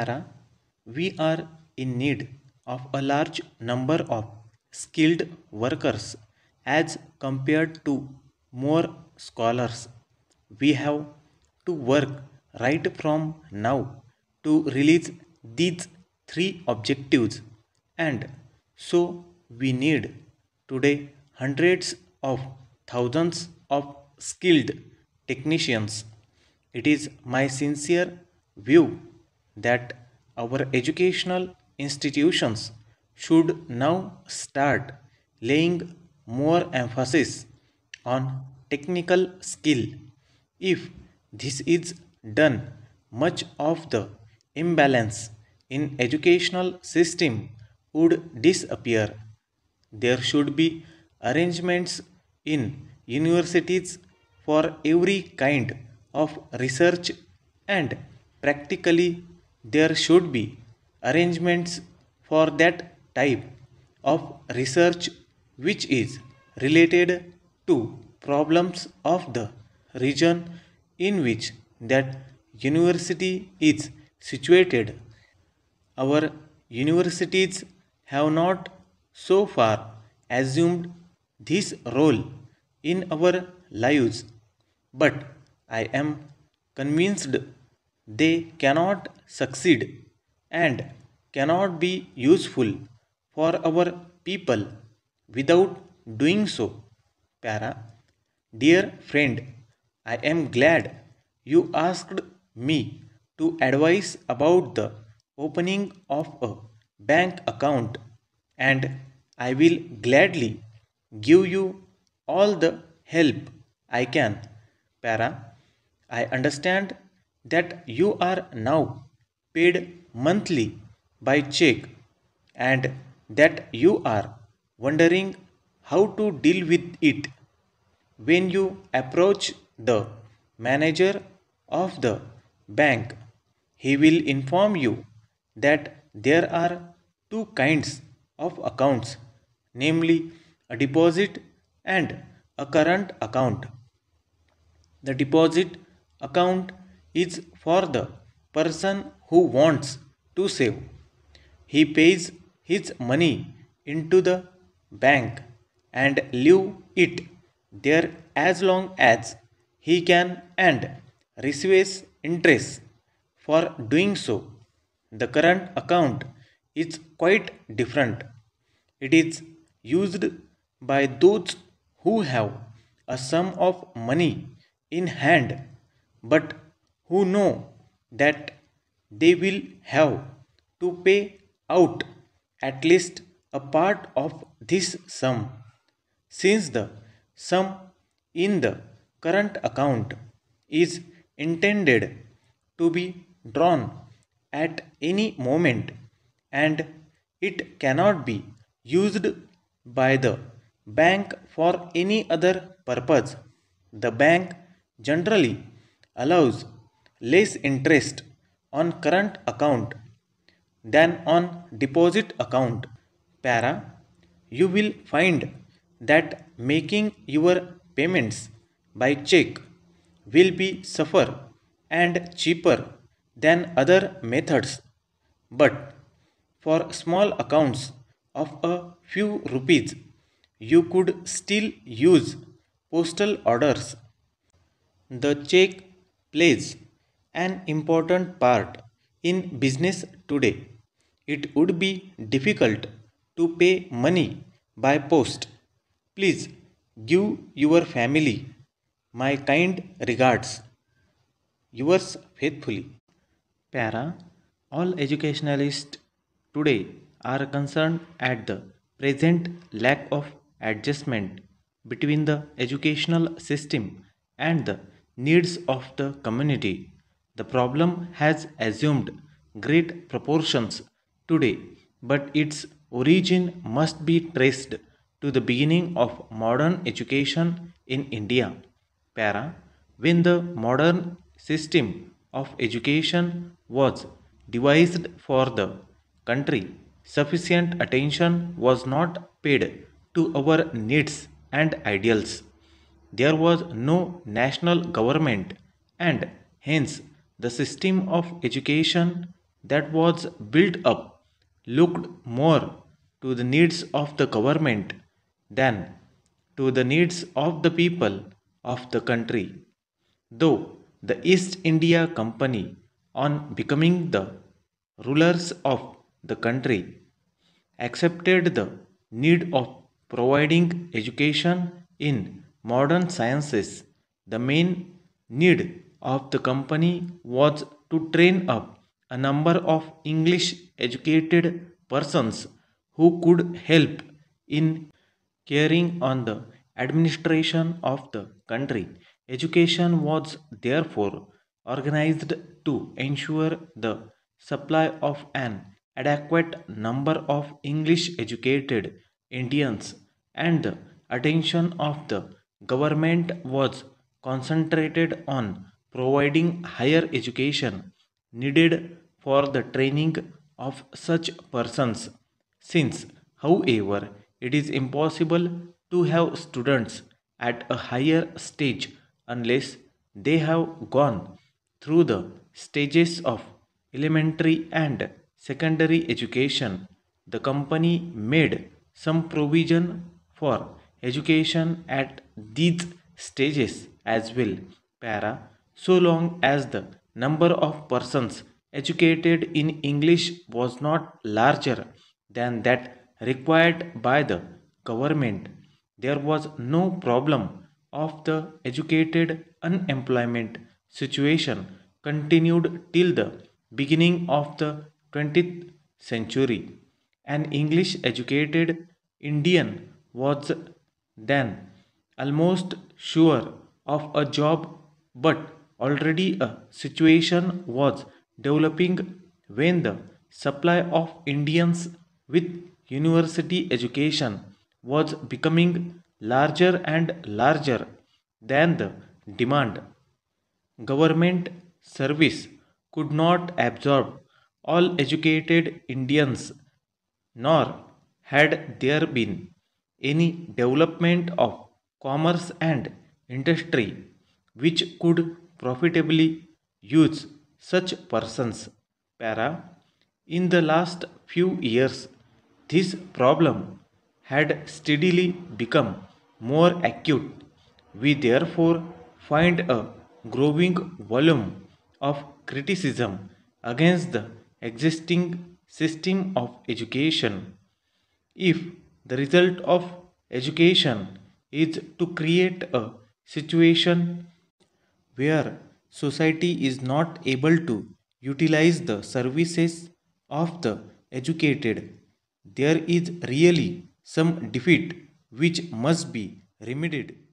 Para, we are in need of a large number of skilled workers as compared to more scholars. We have to work right from now to release these three objectives, and so we need today hundreds of thousands of skilled technicians. It is my sincere view that our educational institutions should now start laying more emphasis on technical skill. If this is done, much of the imbalance in educational system would disappear. There should be arrangements in universities for every kind of research, and practically there should be arrangements for that type of research which is related to problems of the region in which that university is situated. Our universities have not so far assumed this role in our lives, but I am convinced they cannot succeed and cannot be useful for our people without doing so. Para, dear friend, I am glad you asked me to advise about the opening of a bank account, and I will gladly give you all the help I can. Para, I understand that you are now paid monthly by check, and that you are wondering how to deal with it. When you approach the manager of the bank, he will inform you that there are two kinds of accounts, namely a deposit and a current account. The deposit account is for the person who wants to save. He pays his money into the bank and leave it there as long as he can and receives interest for doing so. The current account is quite different. It is used by those who have a sum of money in hand but who know that they will have to pay out at least a part of this sum. Since the sum in the current account is intended to be drawn at any moment and it cannot be used by the bank for any other purpose, the bank generally allows less interest on current account than on deposit account. Para, you will find that making your payments by check will be suffer and cheaper than other methods. But for small accounts of a few rupees, you could still use postal orders. The check plays an important part in business today. It would be difficult to pay money by post. Please give your family my kind regards. Yours faithfully. Para, all educationalists today are concerned at the present lack of adjustment between the educational system and the needs of the community. The problem has assumed great proportions today, but its origin must be traced to the beginning of modern education in India. Para, when the modern system of education was devised for the country, sufficient attention was not paid to our needs and ideals. There was no national government, and hence the system of education that was built up looked more to the needs of the government than to the needs of the people of the country. Though the East India Company, on becoming the rulers of the country, accepted the need of providing education in modern sciences, the main need of the company was to train up a number of English educated persons who could help in carrying on the administration of the country. Education was therefore organized to ensure the supply of an adequate number of English educated Indians, and the attention of the government was concentrated on providing higher education needed for the training of such persons. Since, however, it is impossible to have students at a higher stage unless they have gone through the stages of elementary and secondary education, the company made some provision for education at these stages as well. Para, so long as the number of persons educated in English was not larger than that required by the government, there was no problem of the educated unemployment situation continued till the beginning of the 20th century. An English educated Indian was then almost sure of a job, but already a situation was developing when the supply of Indians with university education was becoming larger and larger than the demand. Government service could not absorb all educated Indians, nor had there been any development of commerce and industry which could profitably use such persons. Para. In the last few years, this problem had steadily become more acute. We therefore find a growing volume of criticism against the existing system of education. If the result of education is to create a situation where society is not able to utilize the services of the educated, there is really some defeat which must be remedied